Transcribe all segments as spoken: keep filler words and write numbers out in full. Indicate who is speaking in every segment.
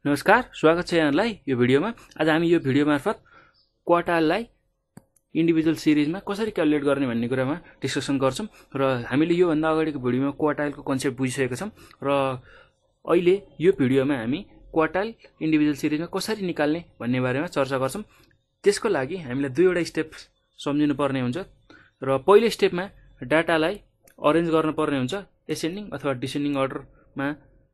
Speaker 1: नमस्कार, स्वागत छ यहाँलाई यो भिडियोमा। आज हामी यो भिडियो मार्फत क्वार्टाइललाई इन्डिभिजुअल सिरिजमा कसरी क्याल्कुलेट गर्ने भन्ने कुरामा डिस्कसन गर्छौं र हामीले यो भन्दा अगाडिको भिडियोमा क्वार्टाइलको कन्सेप्ट बुझिसकेका छौं र अहिले यो भिडियोमा हामी क्वार्टाइल इन्डिभिजुअल सिरिजमा कसरी निकाल्ने भन्ने बारेमा चर्चा गर्छौं। त्यसको लागि हामीलाई दुईवटा स्टेप सम्झिनु पर्ने हुन्छ र पहिलो स्टेपमा डाटालाई अरेन्ज गर्न पर्ने हुन्छ, एसेन्डिङ अथवा डिसेन्डिङ अर्डरमा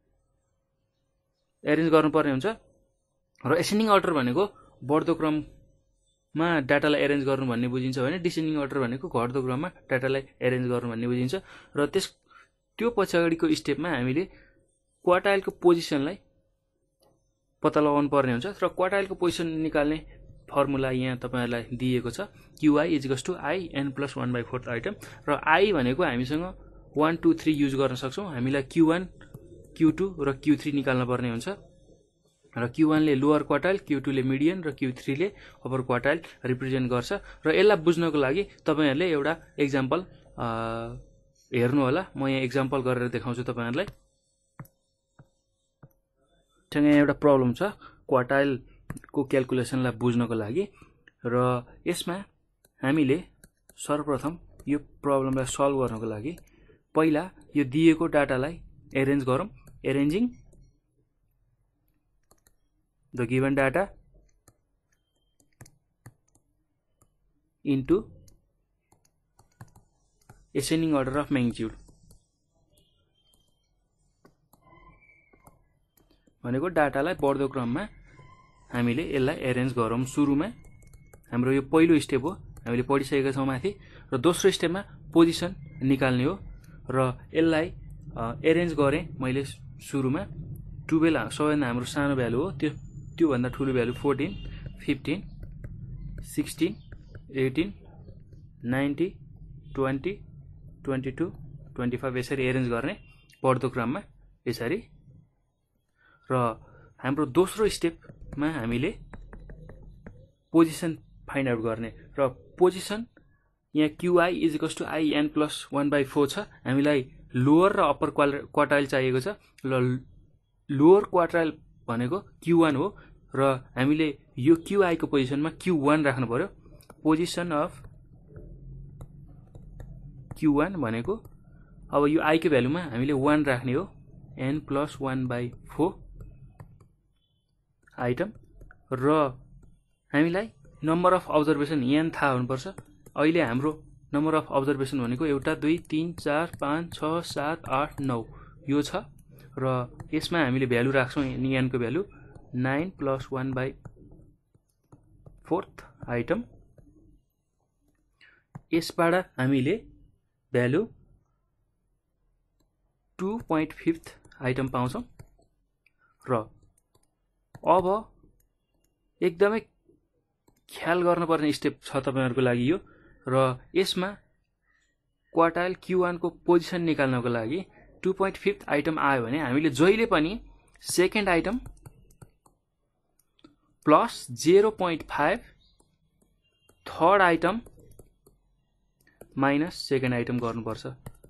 Speaker 1: एरेन्ज गर्नुपर्ने हुन्छ र एसेन्डिङ अर्डर भनेको बढ्दो क्रममा डाटालाई एरेन्ज गर्नु भन्ने बुझिन्छ भने डिसेन्डिङ अर्डर भनेको घट्दो क्रममा डाटालाई एरेन्ज गर्नु भन्ने बुझिन्छ र त्यस त्यो पछाडिको स्टेपमा हामीले क्वार्टाइलको पोजिसनलाई पत्ता लगाउनु पर्ने हुन्छ र क्वार्टाइलको पोजिसन निकाल्ने फर्मुला यहाँ तपाईहरुलाई दिएको छ Q i equals to i n plus one by fourth item र आई भनेको हामीसँग वन टू थ्री युज गर्न सक्छौं। हामीलाई क्यु वन क्यु टू र क्यु थ्री निकाल्न पर्ने हुन्छ र क्यु वन ले लोअर क्वार्टाइल, क्यु टू ले मिडियन र क्यु थ्री ले अप्पर क्वार्टाइल रिप्रेजेन्ट गर्छ र यसलाई बुझ्नको लागि तपाईहरुले एउटा एक्जाम्पल हेर्नु होला। म यहाँ एक्जाम्पल गरेर देखाउँछु तपाईहरुलाई। ठ्याङ्ग यहाँ एउटा प्रब्लम छ क्वार्टाइल को क्याल्कुलेसनलाई बुझ्नको लागि र यसमा हामीले सर्वप्रथम यो प्रब्लमलाई सल्भ गर्नको लागि पहिला यो दिएको डाटालाई एरेन्ज गरौँ। Arranging the given data into ascending order of magnitude भनेको डाटालाई बढ्दो क्रममा हामीले यसलाई एरेन्ज गरौँ। सुरुमा हाम्रो यो पहिलो स्टेप हो, हामीले पढिसकेका छौं माथि र दोस्रो स्टेपमा पोजिसन निकाल्ने हो र यसलाई एरेन्ज गरे मैले सुरुमा ट्वेल्भ सबैभन्दा हाम्रो सानो भ्यालु हो, त्यो त्यो भन्दा ठूलो value fourteen, fifteen, sixteen, eighteen, ninety, twenty, twenty two, twenty five यसरी एरेन्ज गर्ने बढ्दो क्रममा यसरी। र हाम्रो दोस्रो स्टेपमा हामीले पोजिसन फाइन्ड आउट गर्ने र पोजिसन यहाँ Q i equals to i n plus one by four छ। हामीलाई लोअर र अप्पर क्वार्टाइल चाहिएको छ। ल लोअर क्वार्टाइल भनेको क्यु वन हो र हामीले यो क्युआई को पोजिसनमा क्यु वन राख्नु पर्यो। पोजिसन अफ क्यु वन भनेको अब यो आई को भ्यालुमा हामीले वन राख्ने हो, n plus one by four item र हामीलाई नम्बर अफ अब्जर्भेसन एन थाहा हुनुपर्छ। अहिले हाम्रो नम्बर अफ अब्जर्भेसन भनेको एउटा दुई तीन चार पाँच छ सात आठ नौ यो छ र यसमा हामीले भ्यालु राख्छौं एन को value nine plus one by fourth item. यसबाट हामीले value two point fifth item पाउँछौं र अब एकदमै ख्याल गर्नुपर्ने स्टेप छ तपाईहरुको लागि यो र यसमा क्वार्टाइल क्यु वन को पोजिसन निकाल्नको लागि टू पोइन्ट फिफ्थ आइटम आयो भने हामीले जहिले पनि second item plus zero point five third item minus second item गर्नुपर्छ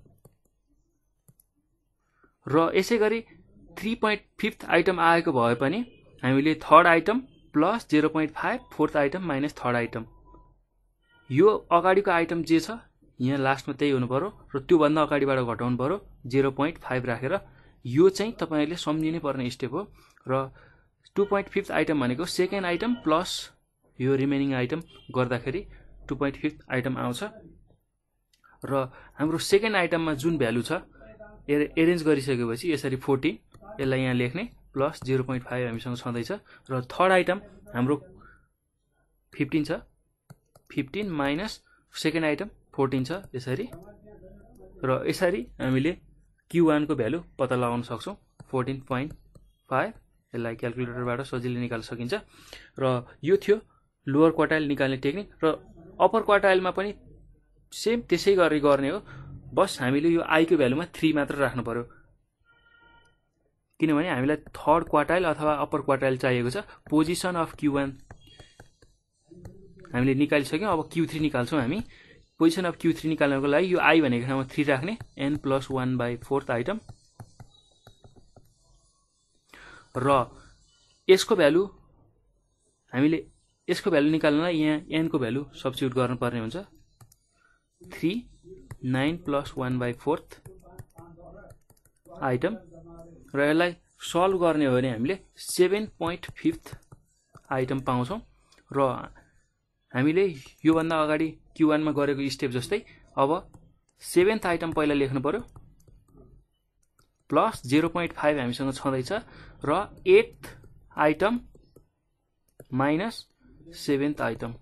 Speaker 1: र यसैगरी थ्री पोइन्ट फिफ्थ आइटम आएको भए पनि हामीले third item plus zero point five fourth item minus third item यो अगाडिको आइटम जे छ यहाँ लास्टमा त्यही हुनु पर्यो र त्यो भन्दा अगाडिबाट घटाउनु पर्यो जीरो पोइन्ट फाइभ राखेर। यो चाहिँ तपाईहरुले सम्झिनै पर्ने स्टेप हो र टू पोइन्ट फिफ्थ आइटम भनेको सेकेन्ड आइटम प्लस यो रिमेनिङ आइटम गर्दाखेरि टू पोइन्ट फिफ्थ आइटम आउँछ र हाम्रो सेकेन्ड आइटममा जुन भ्यालु छ एरेन्ज गरिसकेपछि यसरी फोर्टीन यसलाई यहाँ लेख्ने प्लस जीरो पोइन्ट फाइभ हामीसँग छँदैछ र थर्ड आइटम हाम्रो फिफ्टीन छ, fifteen minus second item fourteen छ यसरी र यसरी हामीले क्यु वन को भ्यालु पत्ता लगाउन सक्छौं फोर्टीन पोइन्ट फाइभ। यसलाई क्याल्कुलेटरबाट सजिलै निकाल्न सकिन्छ र यो थियो लोअर क्वार्टाइल निकाल्ने टेक्निक र अप्पर क्वार्टाइलमा पनि सेम त्यसै गरी गर्ने हो, बस हामीले यो आई को भ्यालुमा थ्री मात्र राख्नु पर्यो किनभने हामीलाई थर्ड क्वार्टाइल अथवा अप्पर क्वार्टाइल चाहिएको छ। पोजिसन अफ क्यु वन हामीले निकालिसक्यौं, अब क्यु थ्री निकाल्छौं हामी। पोजिसन अफ क्यु थ्री निकाल्नको लागि यो आई भनेको ठाउँमा थ्री राख्ने, n plus one by fourth item र यसको भ्यालु हामीले यसको भ्यालु निकाल्नलाई यहाँ n को भ्यालु सब्स्टिट्युट गर्नुपर्ने हुन्छ three nine plus one by fourth item र यसलाई सल्भ गर्ने हो भने हामीले सेभेन पोइन्ट फिफ्थ आइटम पाउँछौँ र हामीले योभन्दा अगाडि क्यू वान मा गरेको स्टेप जस्तै अब सेभेन्थ आइटम पहिला लेख्नु पर्यो प्लस जीरो पोइन्ट फाइभ हामीसँग छँदैछ र eighth item minus seventh item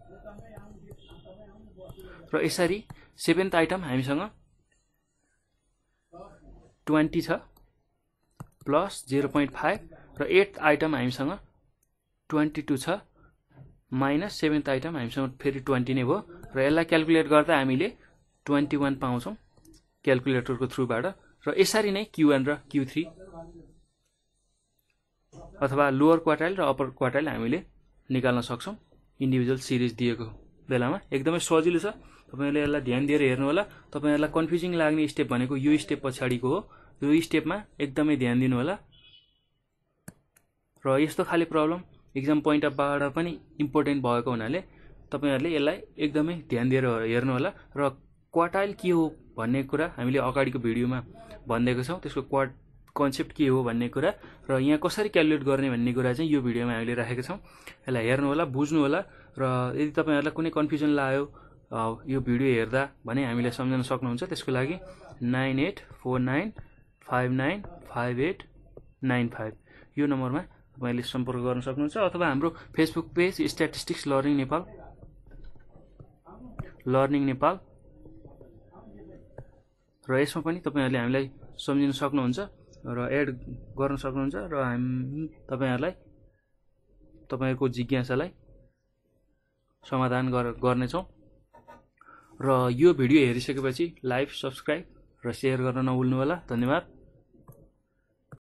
Speaker 1: र यसरी सेभेन्थ आइटम हामीसँग ट्वेन्टी छ प्लस जीरो पोइन्ट फाइभ र एट्थ आइटम हामीसँग ट्वेन्टी टू छ माइनस सेभेन्थ आइटम हामीसँग फेरि ट्वेन्टी नै भयो र यसलाई क्याल्कुलेट गर्दा हामीले ट्वेन्टी वान पाउँछौँ क्याल्कुलेटरको थ्रुबाट र यसरी नै क्यू वान र क्यू थ्री अथवा लोअर क्वार्टाइल र अप्पर क्वार्टाइल हामीले निकाल्न सक्छौँ इन्डिभिजुअल सिरिज दिएको बेलामा एकदमै सजिलो छ तपाईहरुले यसलाई ध्यान दिएर हेर्नु होला तपाईहरुलाई कन्फ्युजिङ लाग्ने स्टेप भनेको यो स्टेप पछाडीको हो यो स्टेपमा एकदमै ध्यान दिनु होला र यस्तो खाली प्रब्लम एक्जाम पोइन्ट अफ बाट पनि इम्पोर्टेन्ट भएको हुनाले तपाईहरुले यसलाई एकदमै ध्यान दिएर हेर्नु होला र क्वार्टाइल के हो भन्ने कुरा हामीले अगाडिको भिडियोमा भन्दैको छौं त्यसको क्वार्ट कन्सेप्ट के हो भन्ने कुरा र यहाँ कसरी क्याल्कुलेट गर्ने भन्ने कुरा चाहिँ यो भिडियोमा हामीले राखेका छौं यसलाई हेर्नु होला बुझ्नु होला र यदि तपाईहरुलाई कुनै कन्फ्युजन लाग्यो यो भिडियो हेर्दा भने हामीले सम्झन सक्नुहुन्छ त्यसको लागि nine eight four nine five nine five eight nine five यो नम्बरमा तपाईले सम्पर्क गर्न सक्नुहुन्छ अथवा हाम्रो Facebook page statistics learning Nepal learning Nepal र यसमा पनि तपाईहरुले हामीलाई सम्झिन सक्नुहुन्छ र एड गर्न सक्नुहुन्छ र हामी तपाईहरुलाई तपाईहरुको जिज्ञासालाई समाधान गर्ने छौं र यो भिडियो हेरिसकेपछि लाइक सब्स्क्राइब र शेयर गर्न नभुल्नु होला धन्यवाद।